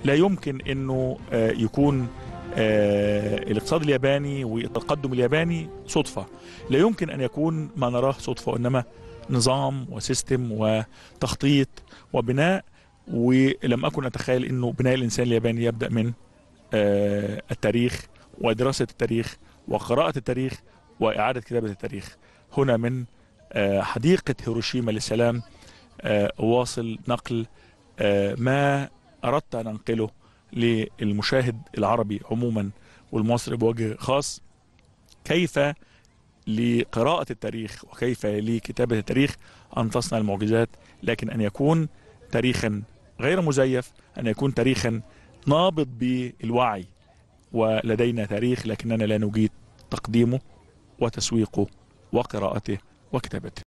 لا يمكن انه يكون الاقتصاد الياباني والتقدم الياباني صدفة. لا يمكن ان يكون ما نراه صدفة، وانما نظام وسيستم وتخطيط وبناء. ولم اكن اتخيل انه بناء الانسان الياباني يبدأ من التاريخ ودراسة التاريخ وقراءة التاريخ وإعادة كتابة التاريخ. هنا من حديقة هيروشيما للسلام أواصل نقل ما أردت أن أنقله للمشاهد العربي عموما والمصري بوجه خاص، كيف لقراءة التاريخ وكيف لكتابة التاريخ أن تصنع المعجزات، لكن أن يكون تاريخا غير مزيف، أن يكون تاريخا نابض بالوعي. ولدينا تاريخ لكننا لا نجيد تقديمه وتسويقه وقراءته وكتابته.